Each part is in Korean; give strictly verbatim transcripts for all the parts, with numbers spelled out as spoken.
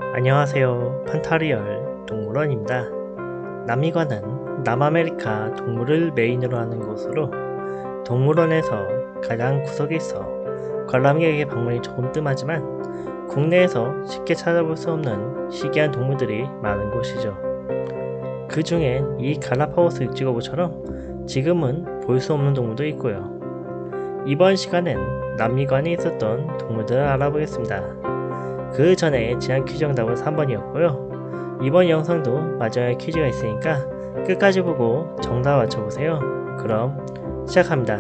안녕하세요. 판타리얼 동물원입니다. 남미관은 남아메리카 동물을 메인으로 하는 곳으로 동물원에서 가장 구석에 있어 관람객에게 방문이 조금 뜸하지만 국내에서 쉽게 찾아볼 수 없는 희귀한 동물들이 많은 곳이죠. 그 중엔 이 갈라파고스 육지거북처럼 지금은 볼 수 없는 동물도 있고요. 이번 시간엔 남미관에 있었던 동물들을 알아보겠습니다. 그 전에 지난 퀴즈 정답은 삼 번이었고요. 이번 영상도 마지막에 퀴즈가 있으니까 끝까지 보고 정답 맞춰보세요. 그럼 시작합니다.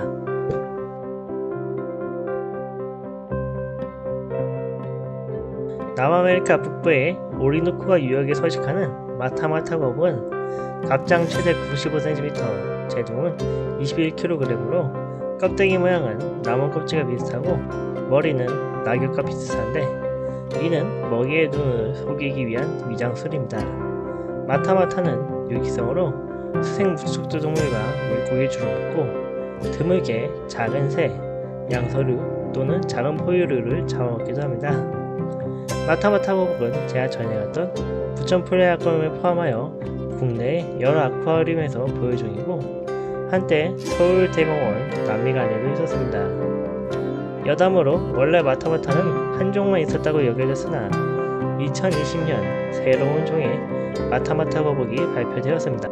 남아메리카 북부의 오리노코가 유역에 서식하는 마타마타 거북은 갑장 최대 구십오 센티미터, 체중은 이십일 킬로그램으로 껍데기 모양은 나무 껍질과 비슷하고 머리는 낙엽과 비슷한데 이는 먹이의 눈을 속이기 위한 위장술입니다. 마타마타는 유기성으로 수생 무척도 동물과 물고기 주로 먹고 드물게 작은 새, 양서류 또는 작은 포유류를 잡아먹기도 합니다. 마타마타 거북은 제가 전에 갔던 부천 플레이 아쿠아리움을 포함하여 국내의 여러 아쿠아리움에서 보유 중이고 한때 서울대공원 남미관에도 있었습니다. 여담으로 원래 마타마타는 한 종만 있었다고 여겨졌으나 이천이십 년 새로운 종의 마타마타 거북이 발표되었습니다.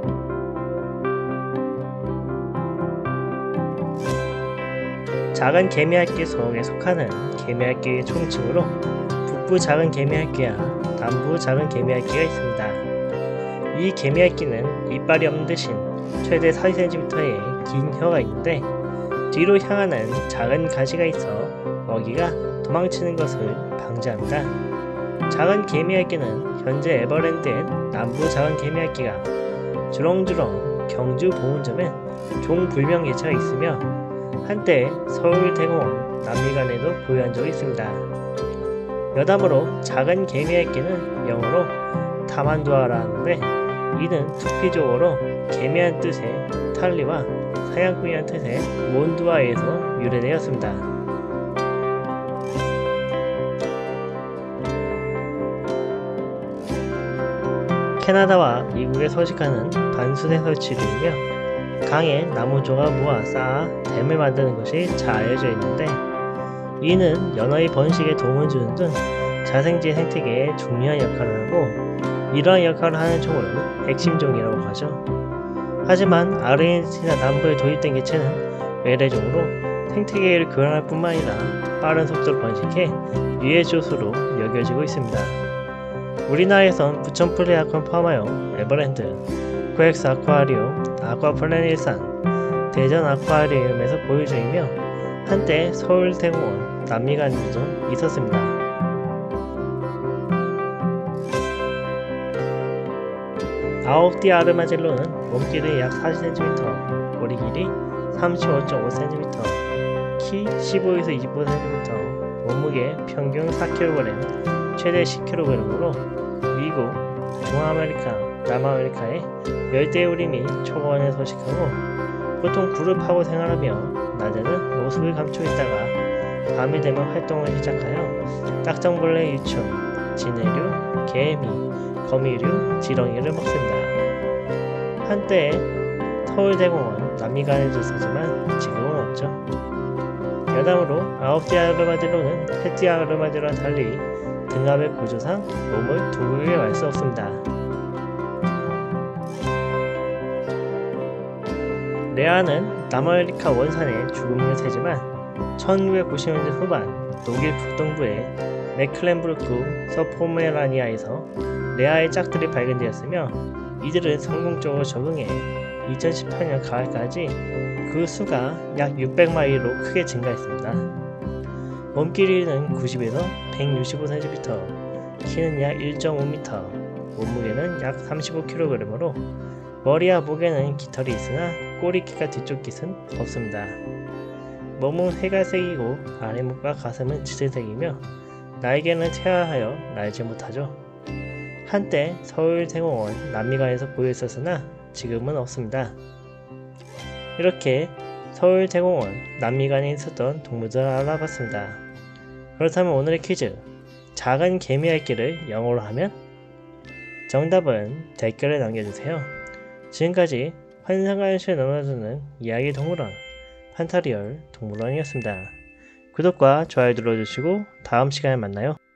작은 개미핥기 속에 속하는 개미핥기의 총칭으로 북부 작은 개미핥기와 남부 작은 개미핥기가 있습니다. 이 개미핥기는 이빨이 없는 대신 최대 사 센티미터의 긴 혀가 있는데 뒤로 향하는 작은 가시가 있어 먹이가 도망치는 것을 방지합니다. 작은 개미핥기는 현재 에버랜드의 남부 작은 개미핥기가 주렁주렁 경주 보훈점엔 종불명 개체가 있으며 한때 서울대공원 남미관에도 보유한 적이 있습니다. 여담으로 작은 개미핥기는 영어로 타만두아라 하는데 이는 투피족어로 개미한 뜻의 탈리와 사냥꾼이란 뜻의 몬두아에서 유래되었습니다. 캐나다와 미국에 서식하는 반수대 설치류이며 강에 나무조각 모아 쌓아 댐을 만드는 것이 잘 알려져 있는데 이는 연어의 번식에 도움을 주는 등 자생지 생태계에 중요한 역할을 하고 이러한 역할을 하는 종을 핵심종이라고 하죠. 하지만 아르헨티나 남부에 도입된 개체는 외래종으로 생태계를 교란할 뿐만 아니라 빠른 속도로 번식해 유해조수로 여겨지고 있습니다. 우리나라에선 부천 플레이 아쿠아리움 포함하여 에버랜드, 코엑스 아쿠아리움, 아쿠아플래닛 일산, 대전 아쿠아리움에서 보유 중이며 한때 서울대공원 남미관에도 있었습니다. 아홉띠 아르마질로는 몸길이 약 사십 센티미터, 꼬리 길이 삼십오 점 오 센티미터, 키 십오에서 이십오 센티미터, 몸무게 평균 사 킬로그램, 최대 십 킬로그램으로 미국, 중아메리카, 남아메리카의 열대우리 및 초원에 서식하고 보통 굴을 파고 생활하며 낮에는 모습을 감추고 있다가 밤이 되면 활동을 시작하여 딱정벌레 유충, 진해류, 개미, 거미류, 지렁이를 먹습니다. 한때 서울대공원 남미관에도 있었지만 지금은 없죠. 여담으로 아홉띠 아르마딜로는 셋띠 아르마딜로와 달리 등갑의 구조상 몸을 둥글게 말 수 없습니다. 레아는 남아메리카 원산의 죽음의 새지만 천구백구십 년대 후반 독일 북동부의 메클렌부르크 서포메라니아에서 레아의 짝들이 발견되었으며 이들은 성공적으로 적응해 이천십팔 년 가을까지 그 수가 약 육백 마리로 크게 증가했습니다. 몸길이는 구십에서 백육십오 센티미터, 키는 약 일 점 오 미터, 몸무게는 약 삼십오 킬로그램으로 머리와 목에는 깃털이 있으나 꼬리끼가 뒤쪽 깃은 없습니다. 몸은 회갈색이고 아래목과 가슴은 짙은색이며 날개는 퇴화하여 날지 못하죠. 한때 서울대공원 남미관에서 보유했었으나 지금은 없습니다. 이렇게 서울대공원 남미관에 있었던 동물들을 알아봤습니다. 그렇다면 오늘의 퀴즈, 작은 개미핥기를 영어로 하면? 정답은 댓글에 남겨주세요. 지금까지 환상과 현실을 넘나드는 이야기 동물원 판타리얼 동물원이었습니다. 구독과 좋아요 눌러주시고 다음 시간에 만나요.